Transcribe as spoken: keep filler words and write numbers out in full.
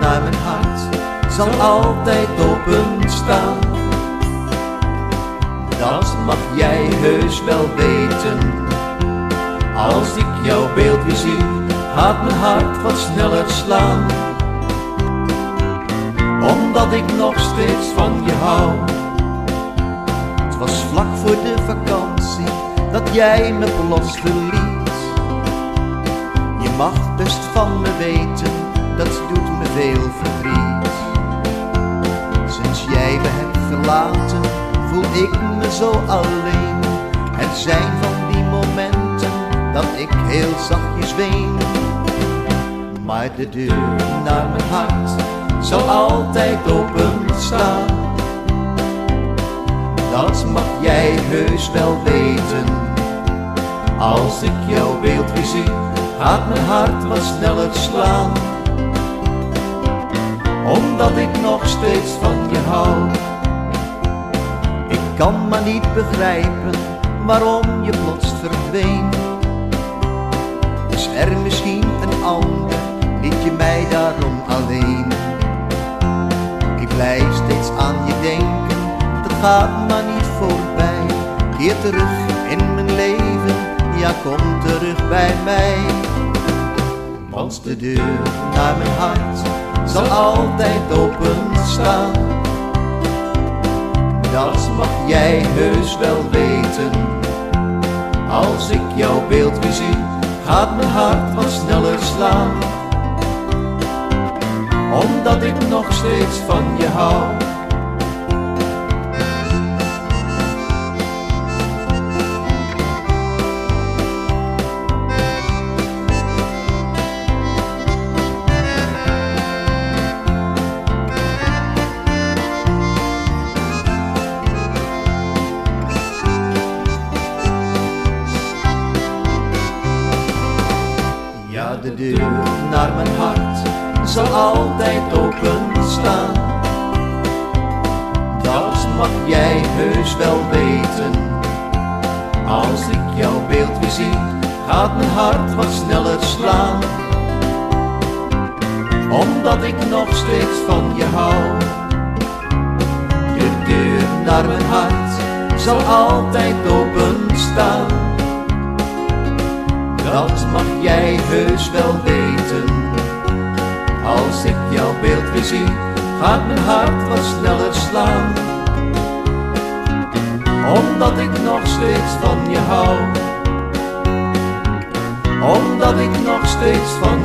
naar mijn hart zal altijd openstaan. Dat mag jij heus wel weten. Als ik jouw beeld weer zie, gaat mijn hart wat sneller slaan. Omdat ik nog steeds van je hou. Het was vlak voor de vakantie dat jij me plots verliet. Je mag best van me weten, dat doet me veel verdriet. Sinds jij me hebt verlaten, voel ik me zo alleen. Er zijn van die momenten dat ik heel zachtjes ween. Maar de deur naar mijn hart zal altijd openstaan. Dat mag jij heus wel weten. Als ik jouw beeld weer zie, gaat mijn hart wat sneller slaan. Omdat ik nog steeds van je hou. Ik kan maar niet begrijpen waarom je plots verdween. Is er misschien een ander, liet je mij daarom alleen? Ik blijf steeds aan je denken, dat gaat maar niet voorbij. Keer terug in mijn leven, ja kom terug bij mij. Want de deur naar mijn hart zal altijd openstaan. Dat mag jij heus wel weten. Als ik jouw beeld weer zie, gaat mijn hart wat sneller slaan. Omdat ik nog steeds van je hou. Ja, de deur naar mijn hart zal altijd openstaan. Dat mag jij heus wel weten. Als ik jouw beeld weer zie, gaat mijn hart wat sneller slaan. Omdat ik nog steeds van je hou. De deur naar mijn hart zal altijd openstaan. Dat mag jij heus wel weten. Als ik jouw beeld weer zie, gaat mijn hart wat sneller slaan. Omdat ik nog steeds van je hou. Omdat ik nog steeds van